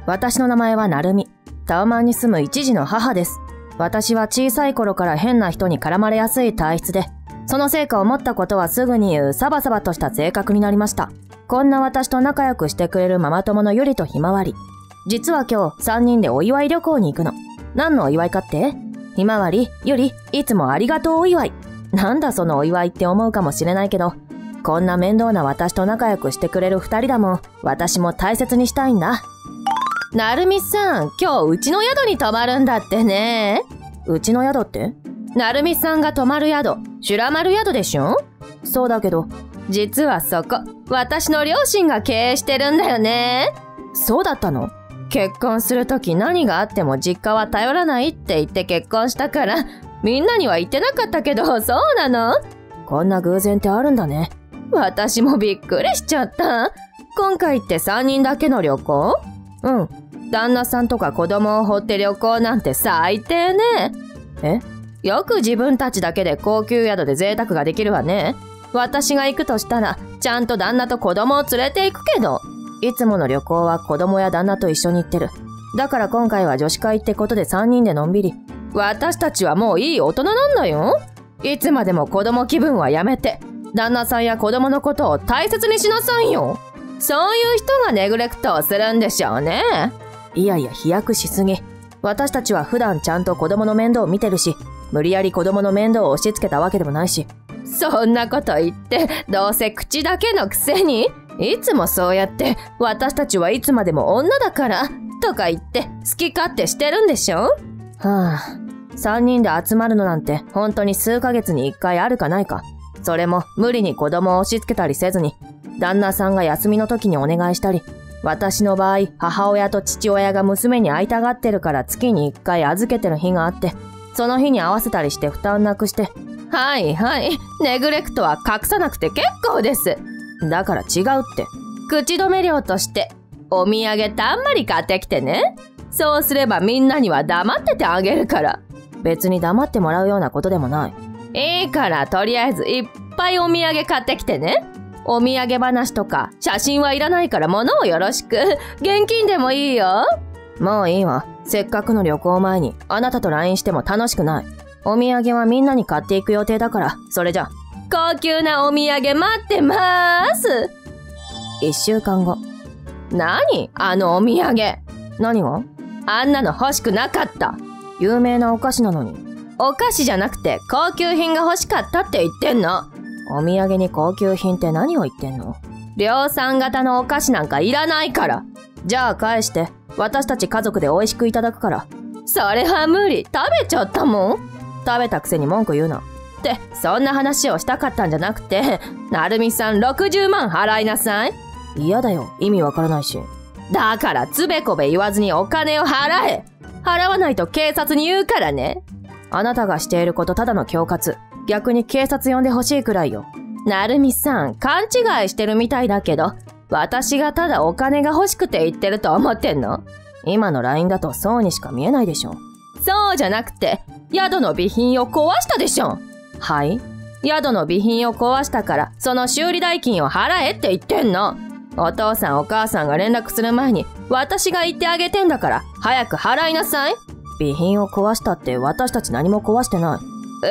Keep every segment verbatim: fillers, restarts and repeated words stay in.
私の名前はなるみ。タワマンに住む一児の母です。私は小さい頃から変な人に絡まれやすい体質で、その成果を持ったことはすぐに言うサバサバとした性格になりました。こんな私と仲良くしてくれるママ友のゆりとひまわり。実は今日さんにんでお祝い旅行に行くの。何のお祝いかって？ひまわり、ゆり、いつもありがとうお祝い。なんだそのお祝いって思うかもしれないけど、こんな面倒な私と仲良くしてくれる二人だもん。私も大切にしたいんだ。なるみさん、今日うちの宿に泊まるんだってね。うちの宿って？なるみさんが泊まる宿、修羅丸宿でしょ？そうだけど、実はそこ、私の両親が経営してるんだよね。そうだったの？結婚するとき何があっても実家は頼らないって言って結婚したから、みんなには言ってなかったけど、そうなの？こんな偶然ってあるんだね。私もびっくりしちゃった。今回ってさんにんだけの旅行？うん。旦那さんとか子供を放って旅行なんて最低ね。え？よく自分たちだけで高級宿で贅沢ができるわね。私が行くとしたら、ちゃんと旦那と子供を連れて行くけど。いつもの旅行は子供や旦那と一緒に行ってる。だから今回は女子会ってことでさんにんでのんびり。私たちはもういい大人なんだよ。いつまでも子供気分はやめて、旦那さんや子供のことを大切にしなさいよ。そういう人がネグレクトをするんでしょうね。いやいや飛躍しすぎ。私たちは普段ちゃんと子供の面倒を見てるし、無理やり子供の面倒を押し付けたわけでもないし。そんなこと言って、どうせ口だけのくせに、いつもそうやって、私たちはいつまでも女だから、とか言って好き勝手してるんでしょ？はぁ、さんにんで集まるのなんて本当に数ヶ月にいっかいあるかないか。それも無理に子供を押し付けたりせずに、旦那さんが休みの時にお願いしたり、私の場合、母親と父親が娘に会いたがってるから月にいっかい預けてる日があって、その日に合わせたりして負担なくして、はいはい、ネグレクトは隠さなくて結構です。だから違うって。口止め料として、お土産たんまり買ってきてね。そうすればみんなには黙っててあげるから。別に黙ってもらうようなことでもない。いいからとりあえずいっぱいお土産買ってきてね。お土産話とか写真はいらないから物をよろしく。現金でもいいよ。もういいわ。せっかくの旅行前にあなたと ライン しても楽しくない。お土産はみんなに買っていく予定だから、それじゃ。高級なお土産待ってまーす。一週間後。何？あのお土産。何が？あんなの欲しくなかった。有名なお菓子なのに。お菓子じゃなくて高級品が欲しかったって言ってんの。お土産に高級品って何を言ってんの？量産型のお菓子なんかいらないから。じゃあ返して。私たち家族で美味しくいただくから。それは無理。食べちゃったもん。食べたくせに文句言うな。って、そんな話をしたかったんじゃなくて、なるみさんろくじゅうまん払いなさい。嫌だよ。意味わからないし。だからつべこべ言わずにお金を払え。払わないと警察に言うからね。あなたがしていることただの恐喝。逆に警察呼んでほしいくらいよ。なるみさん、勘違いしてるみたいだけど、私がただお金が欲しくて言ってると思ってんの？今の ライン だとそうにしか見えないでしょ。そうじゃなくて、宿の備品を壊したでしょ。はい？宿の備品を壊したから、その修理代金を払えって言ってんの。お父さんお母さんが連絡する前に、私が言ってあげてんだから、早く払いなさい。備品を壊したって私たち何も壊してない。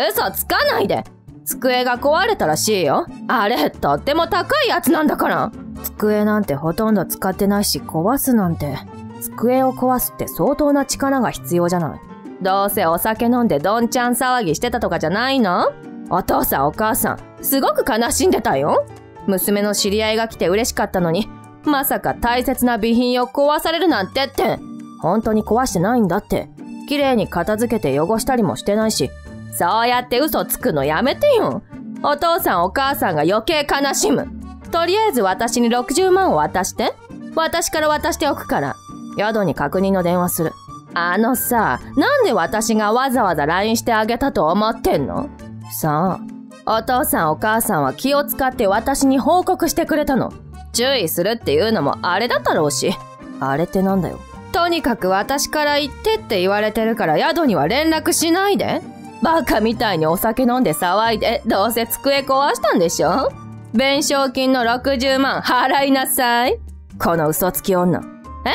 嘘つかないで。机が壊れたらしいよ。あれ、とっても高いやつなんだから。机なんてほとんど使ってないし、壊すなんて。机を壊すって相当な力が必要じゃない。どうせお酒飲んでどんちゃん騒ぎしてたとかじゃないの？お父さんお母さん、すごく悲しんでたよ。娘の知り合いが来て嬉しかったのに、まさか大切な備品を壊されるなんてって。本当に壊してないんだって。綺麗に片付けて汚したりもしてないし。そうやって嘘つくのやめてよ。お父さんお母さんが余計悲しむ。とりあえず私にろくじゅうまんを渡して。私から渡しておくから。宿に確認の電話する。あのさ、なんで私がわざわざ ライン してあげたと思ってんの？さあ、お父さんお母さんは気を使って私に報告してくれたの。注意するっていうのもあれだったろうし。あれってなんだよ。とにかく私から言ってって言われてるから宿には連絡しないで。バカみたいにお酒飲んで騒いで、どうせ机壊したんでしょ？弁償金のろくじゅうまん払いなさい。この嘘つき女。え？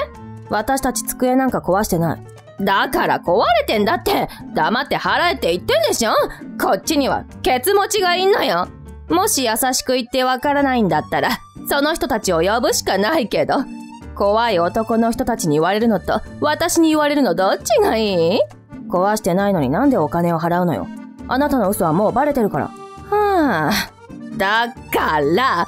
私たち机なんか壊してない。だから壊れてんだって。黙って払えって言ってんでしょ。こっちにはケツ持ちがいんのよ。もし優しく言ってわからないんだったら、その人たちを呼ぶしかないけど。怖い男の人たちに言われるのと、私に言われるのどっちがいい？壊してないのになんでお金を払うのよ。あなたの嘘はもうバレてるから。はあ。だから、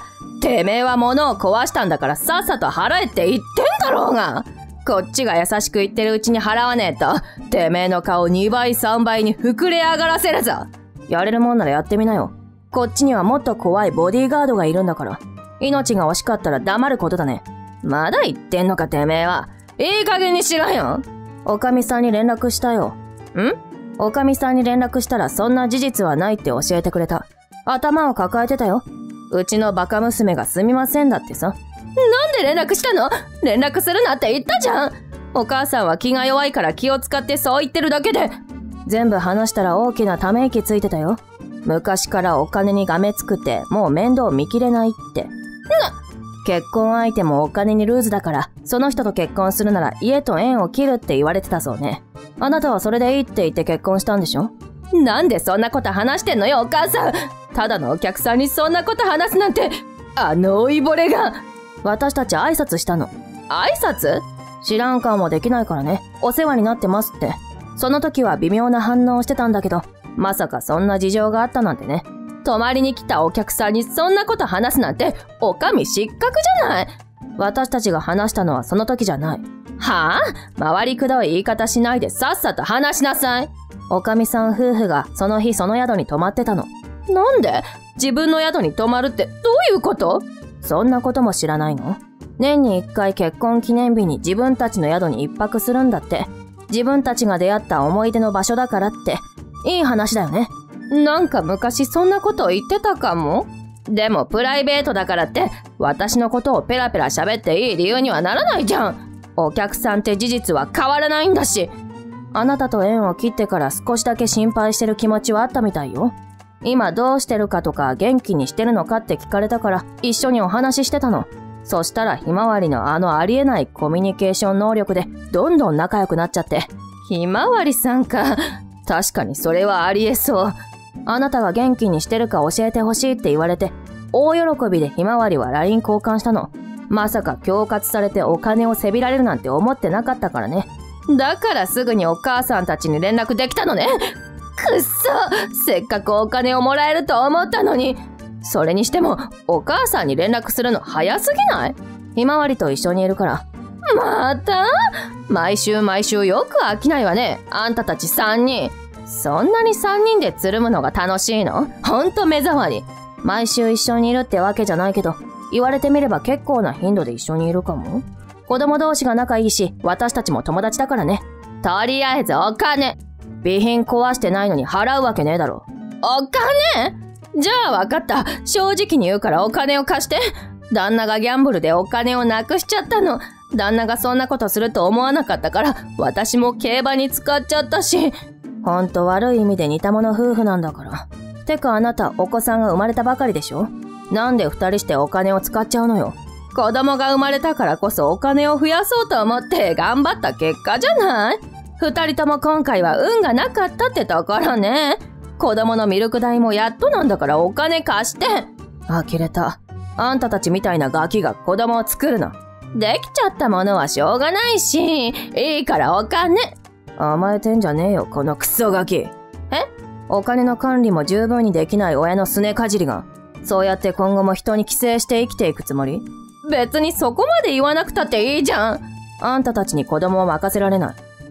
てめえは物を壊したんだからさっさと払えって言ってんだろうが。こっちが優しく言ってるうちに払わねえと、てめえの顔にばいさんばいに膨れ上がらせるぞ。やれるもんならやってみなよ。こっちにはもっと怖いボディーガードがいるんだから。命が惜しかったら黙ることだね。まだ言ってんのかてめえは。いい加減にしろよ。おかみさんに連絡したよ。ん？おかみさんに連絡したらそんな事実はないって教えてくれた。頭を抱えてたよ。うちのバカ娘がすみませんだってさ。なんで連絡したの？連絡するなって言ったじゃん。お母さんは気が弱いから気を使ってそう言ってるだけで。全部話したら大きなため息ついてたよ。昔からお金にがめつくてもう面倒見きれないって。な、結婚相手もお金にルーズだからその人と結婚するなら家と縁を切るって言われてたそうね。あなたはそれでいいって言って結婚したんでしょ？なんでそんなこと話してんのよお母さん。ただのお客さんにそんなこと話すなんて。あの老いぼれが。私たち挨拶したの。挨拶？知らん顔もできないからね。お世話になってますって。その時は微妙な反応をしてたんだけど、まさかそんな事情があったなんてね。泊まりに来たお客さんにそんなこと話すなんて、おかみ失格じゃない。私たちが話したのはその時じゃない。はぁ？回りくどい言い方しないでさっさと話しなさい。おかみさん夫婦がその日その宿に泊まってたの。なんで？自分の宿に泊まるってどういうこと？そんなことも知らないの？年に一回結婚記念日に自分たちの宿に一泊するんだって。自分たちが出会った思い出の場所だからって。いい話だよね。なんか昔そんなことを言ってたかも。でもプライベートだからって私のことをペラペラ喋っていい理由にはならないじゃん。お客さんって事実は変わらないんだし。あなたと縁を切ってから少しだけ心配してる気持ちはあったみたいよ。今どうしてるかとか元気にしてるのかって聞かれたから一緒にお話ししてたの。そしたらひまわりのあのありえないコミュニケーション能力でどんどん仲良くなっちゃって。ひまわりさんか。確かにそれはありえそう。あなたが元気にしてるか教えてほしいって言われて大喜びでひまわりは ライン 交換したの。まさか恐喝されてお金をせびられるなんて思ってなかったからね。だからすぐにお母さんたちに連絡できたのね。くっそ、せっかくお金をもらえると思ったのに。それにしてもお母さんに連絡するの早すぎない？ひまわりと一緒にいるから。また？毎週毎週よく飽きないわね。あんたたちさんにん。そんなにさんにんでつるむのが楽しいの？ほんと目障り。毎週一緒にいるってわけじゃないけど、言われてみれば結構な頻度で一緒にいるかも。子供同士が仲いいし、私たちも友達だからね。とりあえずお金。備品壊してないのに払うわけねえだろ。お金？じゃあわかった。正直に言うからお金を貸して。旦那がギャンブルでお金をなくしちゃったの。旦那がそんなことすると思わなかったから、私も競馬に使っちゃったし。ほんと悪い意味で似た者夫婦なんだから。てかあなたお子さんが生まれたばかりでしょ？なんで二人してお金を使っちゃうのよ。子供が生まれたからこそお金を増やそうと思って頑張った結果じゃない？二人とも今回は運がなかったってところね。子供のミルク代もやっとなんだからお金貸して。呆れた。あんたたちみたいなガキが子供を作るの。できちゃったものはしょうがないし、いいからお金。甘えてんじゃねえよ、このクソガキ。え？お金の管理も十分にできない親のすねかじりが、そうやって今後も人に寄生して生きていくつもり？別にそこまで言わなくたっていいじゃん。あんたたちに子供を任せられない。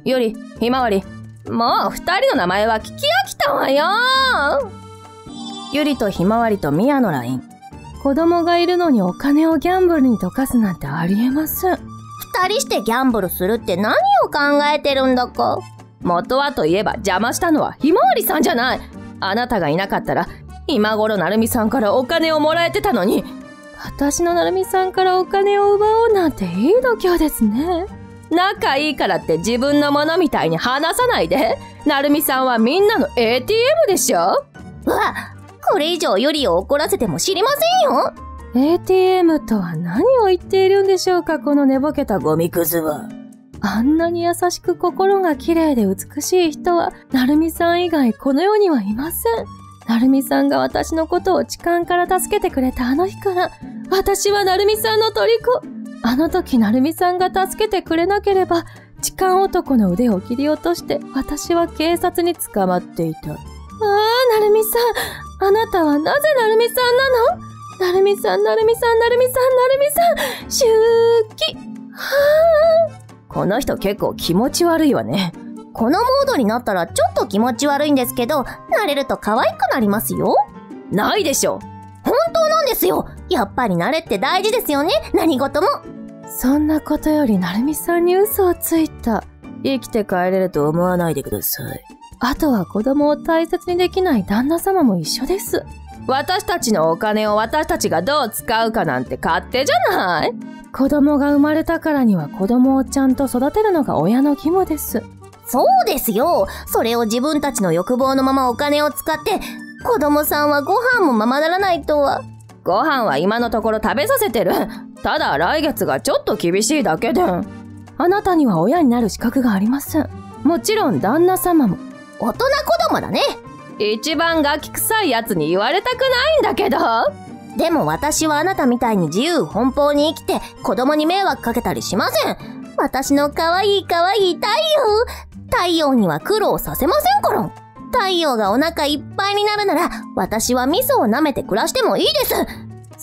ゆり、ひまわり、もう二人の名前は聞き飽きたわよ。ゆりとひまわりとみやの ライン。子供がいるのにお金をギャンブルに溶かすなんてありえません。二人してギャンブルするって何を考えてるんだか。元はといえば邪魔したのはひまわりさんじゃない。あなたがいなかったら今頃なるみさんからお金をもらえてたのに。私のなるみさんからお金を奪おうなんていい度胸ですね。仲いいからって自分のものみたいに話さないで。なるみさんはみんなの エーティーエム でしょ。うわ、これ以上よりを怒らせても知りませんよ。エーティーエム とは何を言っているんでしょうか、この寝ぼけたゴミくずは。 あんなに優しく心が綺麗で美しい人は、なるみさん以外この世にはいません。なるみさんが私のことを痴漢から助けてくれたあの日から、私はなるみさんの虜。あの時なるみさんが助けてくれなければ、痴漢男の腕を切り落として、私は警察に捕まっていた。ああ、なるみさん。あなたはなぜなるみさんなの？なるみさん、なるみさん、なるみさん、なるみさん。周期。はあ。 この人結構気持ち悪いわね。 このモードになったらちょっと気持ち悪いんですけど、慣れると可愛くなりますよ。 ないでしょ。 本当なんですよ。やっぱり慣れって大事ですよね。何事も。 そんなことよりなるみさんに嘘をついた。 生きて帰れると思わないでください。 あとは子供を大切にできない旦那様も一緒です。 私たちのお金を私たちがどう使うかなんて勝手じゃない。 子供が生まれたからには子供をちゃんと育てるのが親の義務です。 そうですよ。それを自分たちの欲望のままお金を使って、子供さんはご飯もままならないとは。 ご飯は今のところ食べさせてる。ただ来月がちょっと厳しいだけで。 あなたには親になる資格がありません。もちろん旦那様も。 大人子供だね。 一番ガキ臭いやつに言われたくないんだけど。 でも私はあなたみたいに自由奔放に生きて子供に迷惑かけたりしません。私の可愛い可愛い太陽。太陽には苦労させませんから。太陽がお腹いっぱいになるなら私は味噌を舐めて暮らしてもいいです。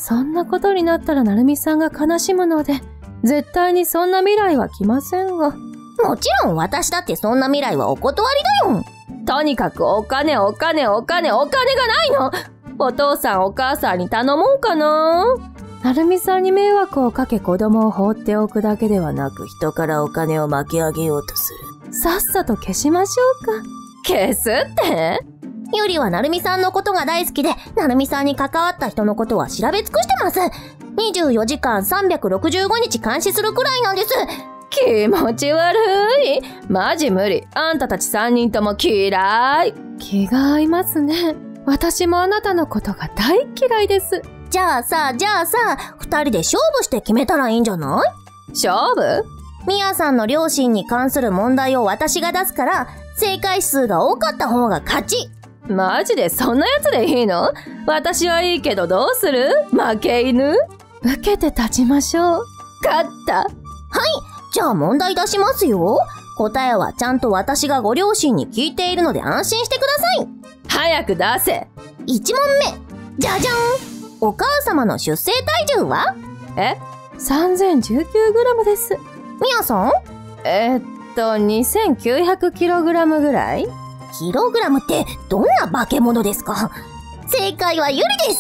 そんなことになったらなるみさんが悲しむので、絶対にそんな未来は来ませんが。 もちろん私だってそんな未来はお断りだよ。 とにかくお金お金お金お金がないの。お父さんお母さんに頼もうかな。 なるみさんに迷惑をかけ子供を放っておくだけではなく、 人からお金を巻き上げようとする。 さっさと消しましょうか。 消すって？ ゆりはなるみさんのことが大好きで、なるみさんに関わった人のことは調べ尽くしてます。にじゅうよじかんさんびゃくろくじゅうごにち監視するくらいなんです。 気持ち悪い。マジ無理。あんたたちさんにんとも嫌い。 気が合いますね。私もあなたのことが大嫌いです。 じゃあさ、じゃあさ、二人で勝負して決めたらいいんじゃない？ 勝負？ みやさんの両親に関する問題を私が出すから、正解数が多かった方が勝ち。 マジでそんなやつでいいの？私はいいけどどうする？負け犬？ 受けて立ちましょう。 勝った。はい、 じゃあ問題出しますよ。答えはちゃんと私がご両親に聞いているので安心してください。 早く出せ。 いち問目。じゃじゃん。お母様の出生体重は？ え？ さんぜんじゅうきゅうグラム です。 みやさん？ えー、っと、にせんきゅうひゃくキログラム ぐらい？ キログラムってどんな化け物ですか？正解はゆりです。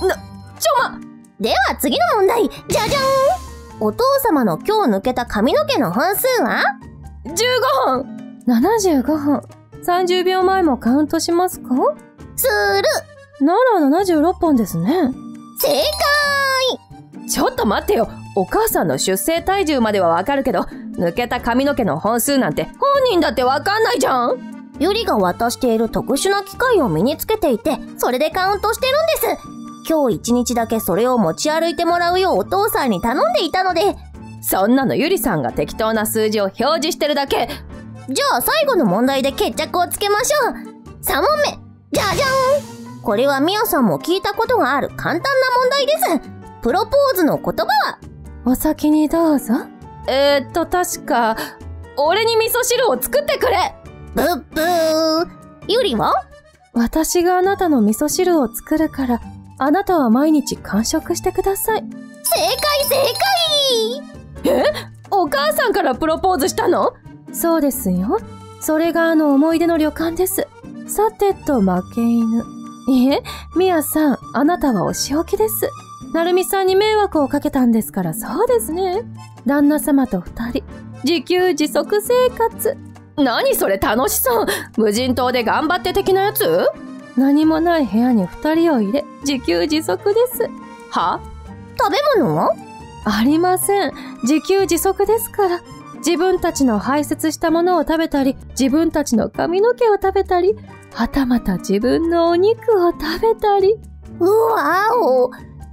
な、ちょま。 では次の問題。じゃじゃん。お父様の今日抜けた髪の毛の本数は？ じゅうごほん。 ななじゅうごほん。さんじゅうびょうまえもカウントしますか？ する。 ならななじゅうろっぽんですね。 正解。 ちょっと待ってよ。お母さんの出生体重まではわかるけど、抜けた髪の毛の本数なんて本人だってわかんないじゃん。 ゆりが渡している特殊な機械を身につけていて、それでカウントしてるんです。今日一日だけそれを持ち歩いてもらうようお父さんに頼んでいたので。 そんなのゆりさんが適当な数字を表示してるだけ。 じゃあ最後の問題で決着をつけましょう。さん問目。じゃじゃん。これはみやさんも聞いたことがある簡単な問題です。プロポーズの言葉は？ お先にどうぞ。 えーっと、確か、俺に味噌汁を作ってくれ。 ブッブー。ゆりは？ 私があなたの味噌汁を作るから、あなたは毎日完食してください。 正解正解。 え？お母さんからプロポーズしたの？ そうですよ。それがあの思い出の旅館です。さてと負け犬。いえ、みやさん、あなたはお仕置きです。なるみさんに迷惑をかけたんですからそうですね。旦那様と二人、自給自足生活。 何それ楽しそう。無人島で頑張って的なやつ？ 何もない部屋に二人を入れ、自給自足です。 は？ 食べ物は？ ありません。自給自足ですから。自分たちの排泄したものを食べたり、自分たちの髪の毛を食べたり、はたまた自分のお肉を食べたり。 うわお。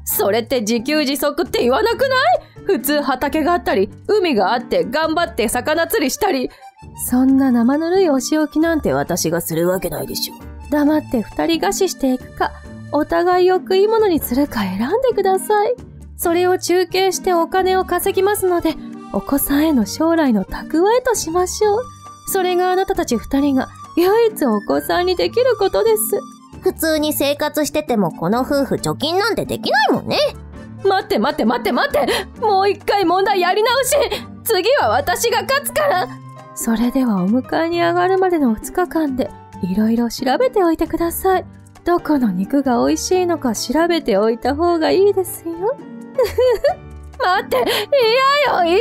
それって自給自足って言わなくない？普通畑があったり、海があって頑張って魚釣りしたり。そんな生ぬるいお仕置きなんて私がするわけないでしょ。黙って二人餓死していくか、お互いを食い物にするか選んでください。それを中継してお金を稼ぎますので、お子さんへの将来の蓄えとしましょう。それがあなたたち二人が唯一お子さんにできることです。 普通に生活しててもこの夫婦貯金なんてできないもんね。 待って待って待って待って、もう一回問題やり直し。次は私が勝つから。それではお迎えに上がるまでのふつかかんでいろいろ調べておいてください。どこの肉が美味しいのか調べておいた方がいいですよ。待って、嫌よ嫌。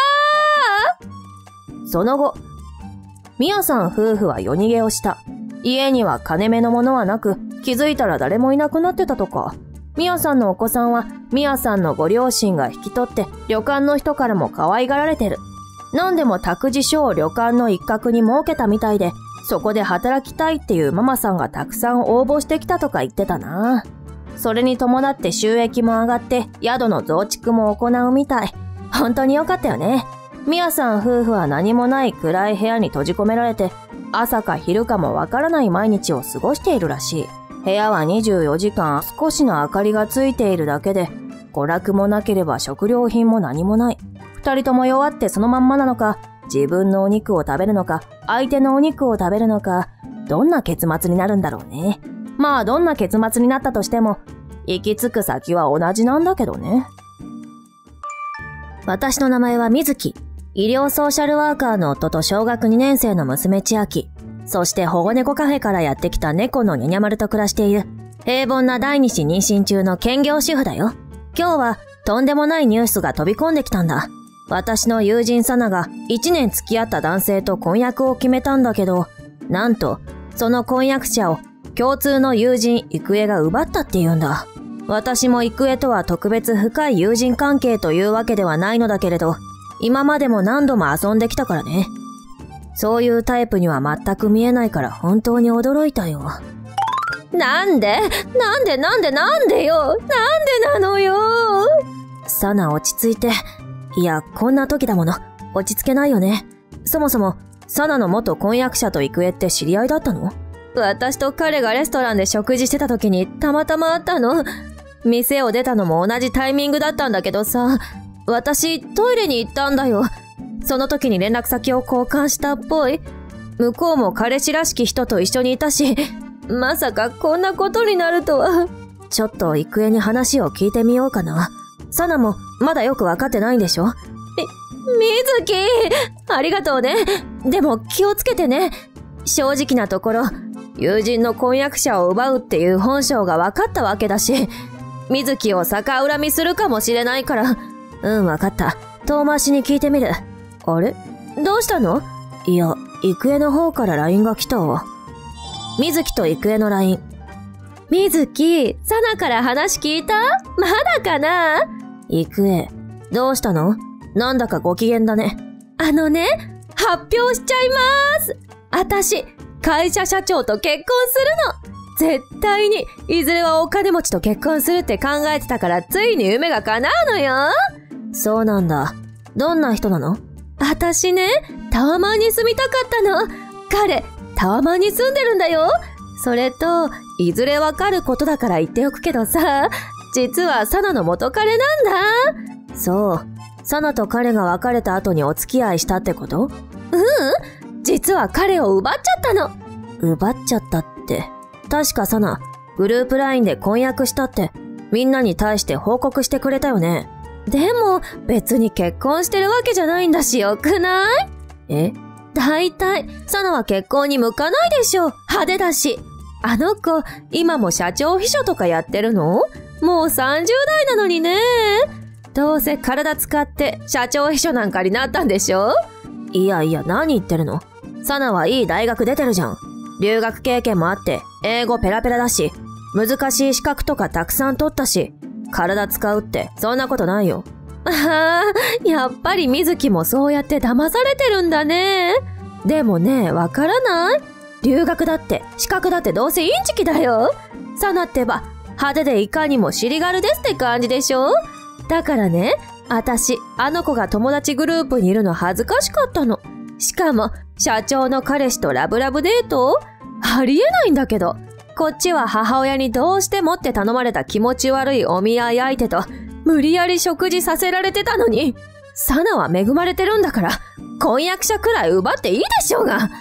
その後、ミヤさん夫婦は夜逃げをした。家には金目のものはなく、気づいたら誰もいなくなってたとか。ミヤさんのお子さんは、ミヤさんのご両親が引き取って、旅館の人からも可愛がられてる。なんでも託児所を旅館の一角に設けたみたいで、そこで働きたいっていうママさんがたくさん応募してきたとか言ってたな。それに伴って収益も上がって、宿の増築も行うみたい。本当に良かったよね。ミヤさん夫婦は何もない暗い部屋に閉じ込められて、朝か昼かもわからない毎日を過ごしているらしい。部屋はにじゅうよじかん少しの明かりがついているだけで、娯楽もなければ食料品も何もない。二人とも弱ってそのまんまなのか、自分のお肉を食べるのか、相手のお肉を食べるのか、どんな結末になるんだろうね。まあどんな結末になったとしても、行き着く先は同じなんだけどね。 私の名前は水木。医療ソーシャルワーカーの夫と小学にねん生の娘千秋。そして保護猫カフェからやってきた猫のにゃにゃ丸と暮らしている。平凡な第二子妊娠中の兼業主婦だよ。今日はとんでもないニュースが飛び込んできたんだ。私の友人サナがいちねん付き合った男性と婚約を決めたんだけど、なんとその婚約者を共通の友人郁恵が奪ったって言うんだ。私も郁恵とは特別深い友人関係というわけではないのだけれど、今までも何度も遊んできたからね。そういうタイプには全く見えないから本当に驚いたよ。 なんでなんでなんでなんでよなんでなのよ。 サナ落ち着いて。いや、こんな時だもの。落ち着けないよね。そもそも、サナの元婚約者と郁恵って知り合いだったの？ 私と彼がレストランで食事してた時にたまたま会ったの。店を出たのも同じタイミングだったんだけどさ、私トイレに行ったんだよ。その時に連絡先を交換したっぽい。向こうも彼氏らしき人と一緒にいたし、まさかこんなことになるとは。 ちょっと郁恵に話を聞いてみようかな。サナもまだよくわかってないんでしょ？ み、水木！ありがとうね。でも気をつけてね。正直なところ、友人の婚約者を奪うっていう本性が分かったわけだし、水木を逆恨みするかもしれないから。 うん、わかった。遠回しに聞いてみる。 あれ？どうしたの？ いや、郁恵の方から ライン が来たわ。水木と郁恵の ライン。 水木、サナから話聞いた？まだかな？ 郁恵、どうしたの？なんだかご機嫌だね。 あのね、発表しちゃいまーす。あたし、会社社長と結婚するの。絶対に、いずれはお金持ちと結婚するって考えてたから、ついに夢が叶うのよ。 そうなんだ。どんな人なの？ あたしね、タワマンに住みたかったの。彼、タワマンに住んでるんだよ。それと、いずれわかることだから言っておくけどさ、実はサナの元彼なんだ。 そう。サナと彼が別れた後にお付き合いしたってこと？ うん。実は彼を奪っちゃったの。 奪っちゃったって。確かサナ、グループラインで婚約したって、みんなに対して報告してくれたよね。 でも、別に結婚してるわけじゃないんだしよくない？ え？ だいたい、サナは結婚に向かないでしょ。派手だし。あの子、今も社長秘書とかやってるの？もうさんじゅうだいなのにね。どうせ体使って社長秘書なんかになったんでしょ？ いやいや、何言ってるの？サナはいい大学出てるじゃん。留学経験もあって、英語ペラペラだし、難しい資格とかたくさん取ったし、体使うってそんなことないよ。 ああ、やっぱり水木もそうやって騙されてるんだね。でもね、わからない？留学だって資格だってどうせインチキだよ。サナってば、 派手でいかにも尻軽ですって感じでしょ。だからね、あたし、あの子が友達グループにいるの恥ずかしかったの。しかも、社長の彼氏とラブラブデート？ありえないんだけど。こっちは母親にどうしてもって頼まれた気持ち悪いお見合い相手と、無理やり食事させられてたのに、サナは恵まれてるんだから、婚約者くらい奪っていいでしょうが。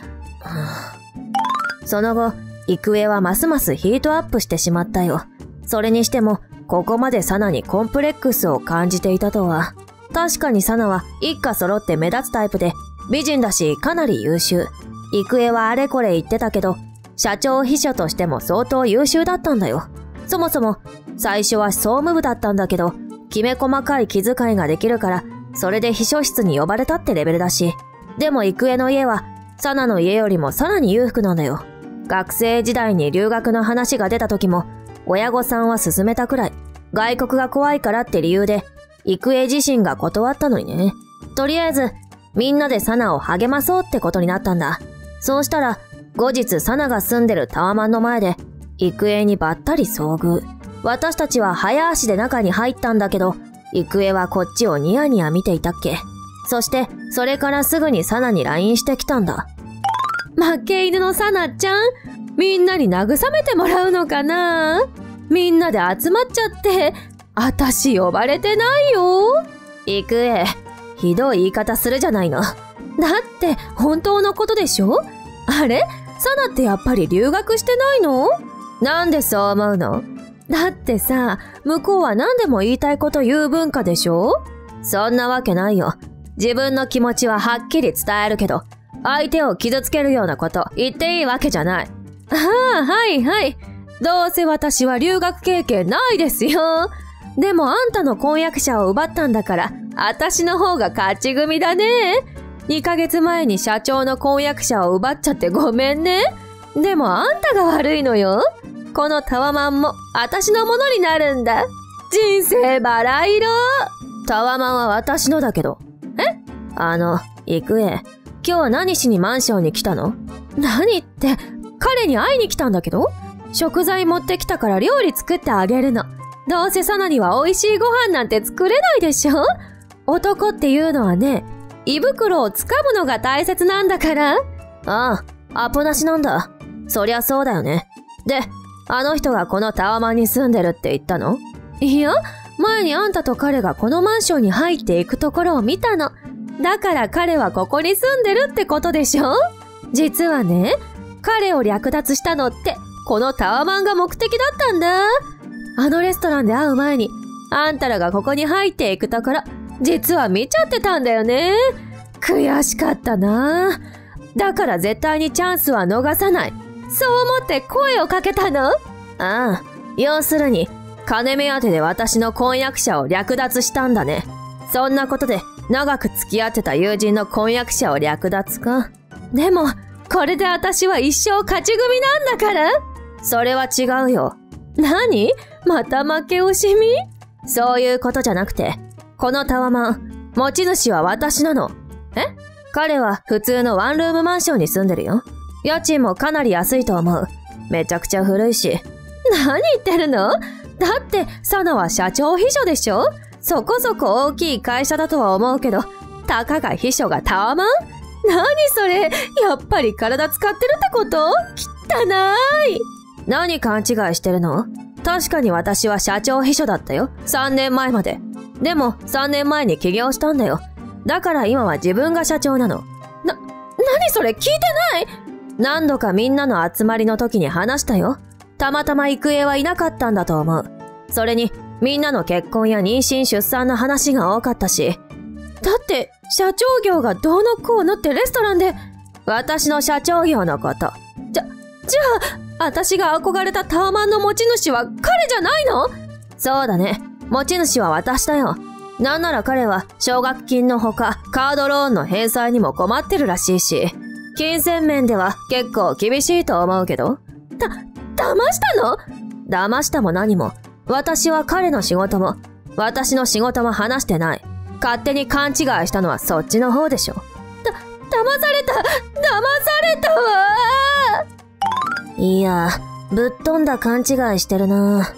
その後、郁恵はますますヒートアップしてしまったよ。それにしても、ここまでサナにコンプレックスを感じていたとは。確かにサナは一家揃って目立つタイプで、美人だしかなり優秀。郁恵はあれこれ言ってたけど、社長秘書としても相当優秀だったんだよ。そもそも、最初は総務部だったんだけど、きめ細かい気遣いができるから、それで秘書室に呼ばれたってレベルだし。でも郁恵の家は、サナの家よりもさらに裕福なんだよ。学生時代に留学の話が出た時も、親御さんは勧めたくらい、外国が怖いからって理由で、郁恵自身が断ったのにね。とりあえず、みんなでサナを励まそうってことになったんだ。そうしたら、後日サナが住んでるタワマンの前で、郁恵にばったり遭遇。私たちは早足で中に入ったんだけど、郁恵はこっちをニヤニヤ見ていたっけ。そして、それからすぐにサナに ライン してきたんだ。 負け犬のサナちゃん、みんなに慰めてもらうのかな？みんなで集まっちゃって、あたし呼ばれてないよ。 郁恵、ひどい言い方するじゃないの。 だって本当のことでしょ？あれ？サナってやっぱり留学してないの？ なんでそう思うの？ だってさ、向こうは何でも言いたいこと言う文化でしょ？ そんなわけないよ。自分の気持ちははっきり伝えるけど、相手を傷つけるようなこと言っていいわけじゃない。 ああ、はいはい。どうせ私は留学経験ないですよ。でもあんたの婚約者を奪ったんだから、私の方が勝ち組だね。にかげつまえに社長の婚約者を奪っちゃってごめんね。でもあんたが悪いのよ。このタワマンも私のものになるんだ。人生バラ色。 タワマンは私のだけど。 え？ あの、郁恵、今日何しにマンションに来たの？ 何って、彼に会いに来たんだけど、食材持ってきたから料理作ってあげるの。どうせサナには美味しいご飯なんて作れないでしょ？男っていうのはね、胃袋をつかむのが大切なんだから。 ああ、アポなしなんだ。そりゃそうだよね。で、あの人がこのタワマンに住んでるって言ったの？ いや、前にあんたと彼がこのマンションに入っていくところを見たの。だから彼はここに住んでるってことでしょ？実はね、彼を略奪したのって、このタワマンが目的だったんだ。あのレストランで会う前に、あんたらがここに入っていくところ、実は見ちゃってたんだよね。悔しかったな。だから絶対にチャンスは逃さない。そう思って声をかけたの？ ああ、要するに、金目当てで私の婚約者を略奪したんだね。そんなことで、長く付き合ってた友人の婚約者を略奪か。 でも、これで私は一生勝ち組なんだから。 それは違うよ。 何？また負け惜しみ？ そういうことじゃなくて、このタワマン、持ち主は私なの。 え？ 彼は普通のワンルームマンションに住んでるよ。家賃もかなり安いと思う。めちゃくちゃ古いし。 何言ってるの？だって、サナは社長秘書でしょ？そこそこ大きい会社だとは思うけど、たかが秘書がタワマン？何それ？やっぱり体使ってるってこと？汚い！ 何勘違いしてるの？確かに私は社長秘書だったよ。さんねんまえまで。でもさんねんまえに起業したんだよ。だから今は自分が社長なの。 な、何それ？聞いてない？ 何度かみんなの集まりの時に話したよ。たまたま郁恵はいなかったんだと思う。それにみんなの結婚や妊娠出産の話が多かったし。 だって社長業がどうのこうのってレストランで。 私の社長業のこと。 じゃ、じゃあ、私が憧れたタワマンの持ち主は彼じゃないの？ そうだね。持ち主は私だよ。なんなら彼は奨学金のほかカードローンの返済にも困ってるらしいし、金銭面では結構厳しいと思うけど。 だ、騙したの？ 騙したも何も。私は彼の仕事も、私の仕事も話してない。勝手に勘違いしたのはそっちの方でしょ。 だ、騙された！騙されたわ！ いや、ぶっ飛んだ勘違いしてるな。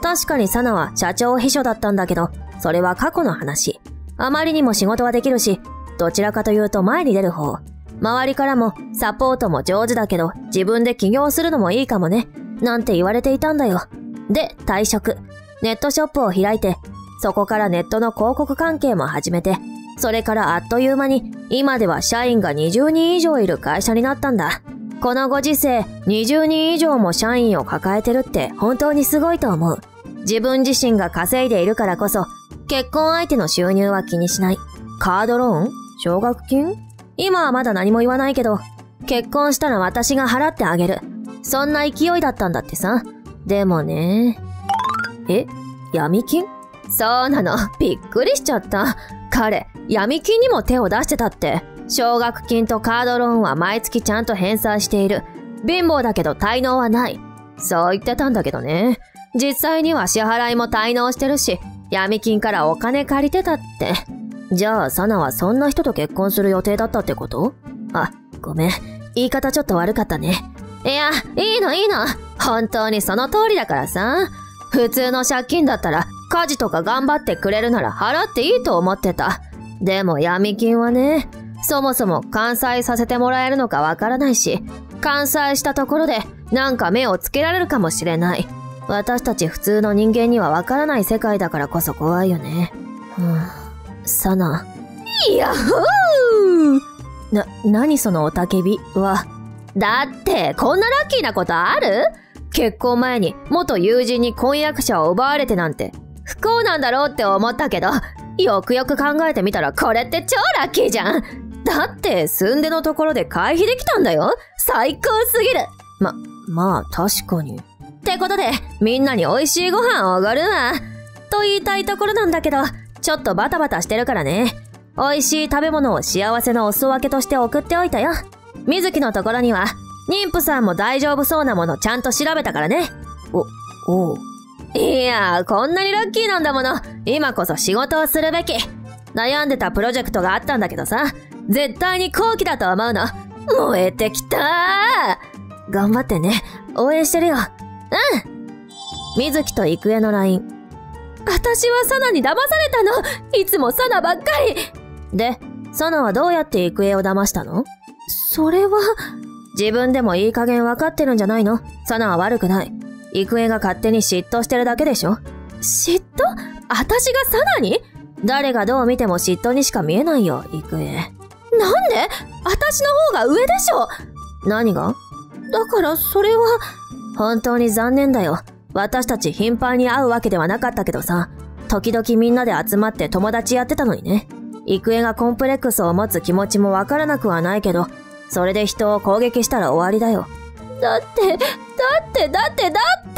確かにサナは社長秘書だったんだけど、それは過去の話。あまりにも仕事はできるし、どちらかというと前に出る方。周りからもサポートも上手だけど、自分で起業するのもいいかもね。なんて言われていたんだよ。で、退職。ネットショップを開いて、そこからネットの広告関係も始めて、それからあっという間に、今では社員がにじゅうにん以上いる会社になったんだ。このご時世、にじゅうにん以上も社員を抱えてるって本当にすごいと思う。自分自身が稼いでいるからこそ、結婚相手の収入は気にしない。カードローン？奨学金？今はまだ何も言わないけど、結婚したら私が払ってあげる。そんな勢いだったんだってさ。でもね。え？闇金？そうなの。びっくりしちゃった。彼、闇金にも手を出してたって。奨学金とカードローンは毎月ちゃんと返済している。貧乏だけど滞納はない。そう言ってたんだけどね。実際には支払いも滞納してるし、闇金からお金借りてたって。じゃあ、サナはそんな人と結婚する予定だったってこと？あ、ごめん。言い方ちょっと悪かったね。いや、いいのいいの。本当にその通りだからさ。普通の借金だったら、家事とか頑張ってくれるなら払っていいと思ってた。でも闇金はね、そもそも完済させてもらえるのかわからないし、完済したところでなんか目をつけられるかもしれない。私たち普通の人間にはわからない世界だからこそ怖いよね。うん。サナ。 ヤッホー！ な、何そのおたけびは。 だって、こんなラッキーなことある？結婚前に元友人に婚約者を奪われてなんて不幸なんだろうって思ったけど、よくよく考えてみたらこれって超ラッキーじゃん。だって住んでのところで回避できたんだよ。最高すぎる。 ま、まあ確かに。 ってことでみんなに美味しいご飯をおごるわ。と言いたいところなんだけど、ちょっとバタバタしてるからね。美味しい食べ物を幸せのお裾分けとして送っておいたよ。水木のところには妊婦さんも大丈夫そうなものちゃんと調べたからね。 お、おう。 いやー、こんなにラッキーなんだもの。今こそ仕事をするべき。悩んでたプロジェクトがあったんだけどさ、絶対に後期だと思うの。燃えてきたー。 頑張ってね。応援してるよ。 うん。 水木と郁恵の ライン。 私はサナに騙されたの。いつもサナばっかり。 で、サナはどうやって郁恵を騙したの？ それは、 自分でもいい加減わかってるんじゃないの？サナは悪くない。郁恵が勝手に嫉妬してるだけでしょ？ 嫉妬？私がサナに？ 誰がどう見ても嫉妬にしか見えないよ、郁恵。 なんで？私の方が上でしょ。 何が？ だからそれは… 本当に残念だよ。私たち頻繁に会うわけではなかったけどさ、時々みんなで集まって友達やってたのにね。郁恵がコンプレックスを持つ気持ちもわからなくはないけど、それで人を攻撃したら終わりだよ。 だって、だって、だって、だって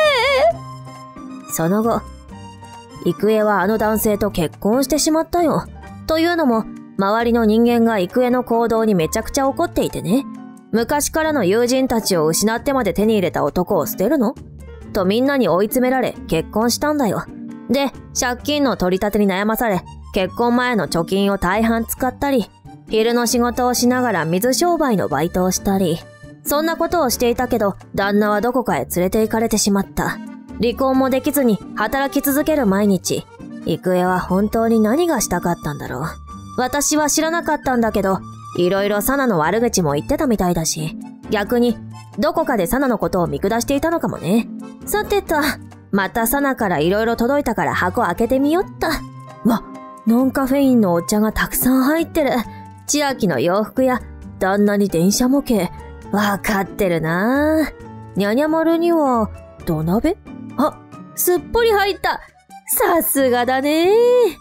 その後、郁恵はあの男性と結婚してしまったよ。というのも、周りの人間が郁恵の行動にめちゃくちゃ怒っていてね。昔からの友人たちを失ってまで手に入れた男を捨てるの？とみんなに追い詰められ結婚したんだよ。で、借金の取り立てに悩まされ、結婚前の貯金を大半使ったり、昼の仕事をしながら水商売のバイトをしたり、そんなことをしていたけど、旦那はどこかへ連れて行かれてしまった。離婚もできずに働き続ける毎日。郁恵は本当に何がしたかったんだろう。私は知らなかったんだけど、いろいろサナの悪口も言ってたみたいだし、逆に、どこかでサナのことを見下していたのかもね。さてと、またサナからいろいろ届いたから箱開けてみよっと。わ、ノンカフェインのお茶がたくさん入ってる。千秋の洋服や旦那に電車模型。わかってるなぁ。にゃにゃ丸には土鍋？あ、すっぽり入った。さすがだね。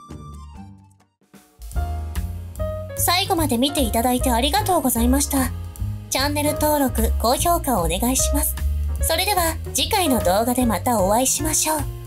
最後まで見ていただいてありがとうございました。チャンネル登録、高評価をお願いします。それでは次回の動画でまたお会いしましょう。